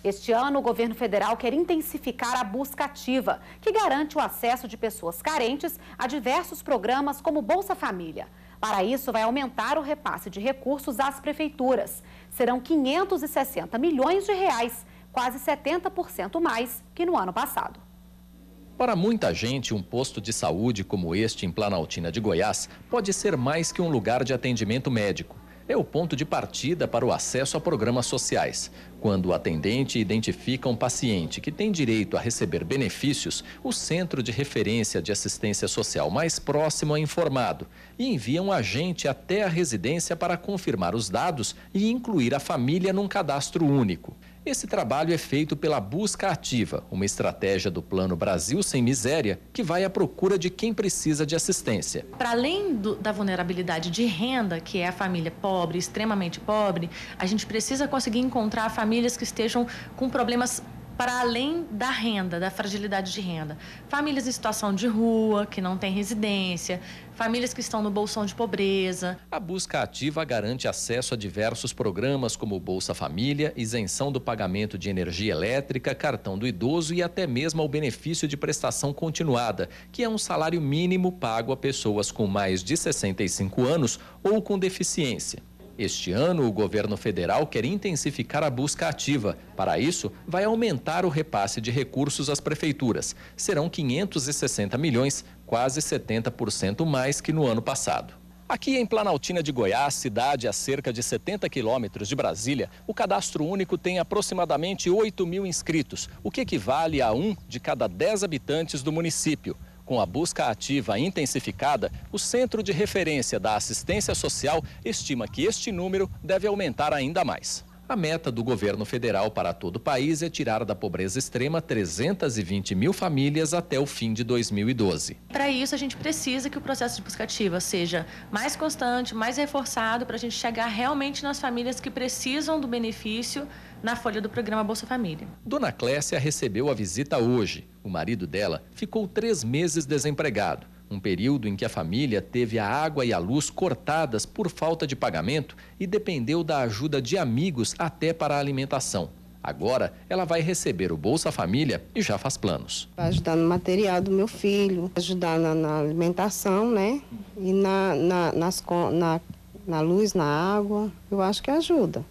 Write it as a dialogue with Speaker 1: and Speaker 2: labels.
Speaker 1: Este ano, o governo federal quer intensificar a busca ativa, que garante o acesso de pessoas carentes a diversos programas como Bolsa Família. Para isso, vai aumentar o repasse de recursos às prefeituras. Serão 560 milhões de reais, quase 70% mais que no ano passado.
Speaker 2: Para muita gente, um posto de saúde como este em Planaltina de Goiás pode ser mais que um lugar de atendimento médico. É o ponto de partida para o acesso a programas sociais. Quando o atendente identifica um paciente que tem direito a receber benefícios, o Centro de Referência de Assistência Social mais próximo é informado e envia um agente até a residência para confirmar os dados e incluir a família num cadastro único. Esse trabalho é feito pela Busca Ativa, uma estratégia do Plano Brasil Sem Miséria, que vai à procura de quem precisa de assistência.
Speaker 3: Para além da vulnerabilidade de renda, que é a família pobre, extremamente pobre, a gente precisa conseguir encontrar famílias que estejam com problemas para além da renda, da fragilidade de renda. Famílias em situação de rua, que não têm residência, famílias que estão no bolsão de pobreza.
Speaker 2: A Busca Ativa garante acesso a diversos programas como Bolsa Família, isenção do pagamento de energia elétrica, cartão do idoso e até mesmo ao benefício de prestação continuada, que é um salário mínimo pago a pessoas com mais de 65 anos ou com deficiência. Este ano, o governo federal quer intensificar a busca ativa. Para isso, vai aumentar o repasse de recursos às prefeituras. Serão 560 milhões, quase 70% mais que no ano passado. Aqui em Planaltina de Goiás, cidade a cerca de 70 quilômetros de Brasília, o Cadastro Único tem aproximadamente 8 mil inscritos, o que equivale a 1 de cada 10 habitantes do município. Com a busca ativa intensificada, o Centro de Referência da Assistência Social estima que este número deve aumentar ainda mais. A meta do governo federal para todo o país é tirar da pobreza extrema 320 mil famílias até o fim de 2012.
Speaker 3: Para isso, a gente precisa que o processo de busca ativa seja mais constante, mais reforçado, para a gente chegar realmente nas famílias que precisam do benefício na folha do programa Bolsa Família.
Speaker 2: Dona Clécia recebeu a visita hoje. O marido dela ficou 3 meses desempregado. Um período em que a família teve a água e a luz cortadas por falta de pagamento e dependeu da ajuda de amigos até para a alimentação. Agora, ela vai receber o Bolsa Família e já faz planos.
Speaker 4: Vai ajudar no material do meu filho, ajudar na alimentação, né? E na luz, na água. Eu acho que ajuda.